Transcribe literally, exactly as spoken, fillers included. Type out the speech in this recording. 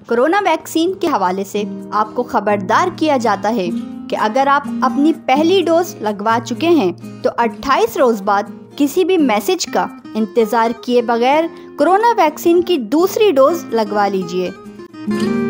Corona vaccine के हवाले से आपको खबरदार किया जाता है कि अगर आप अपनी पहली डोज लगवा चुके हैं तो अट्ठाईस रोज बाद किसी भी मैसेज का इंतज़ार किए बगैर कोरोना वैक्सीन की दूसरी डोज लगवा लीजिए।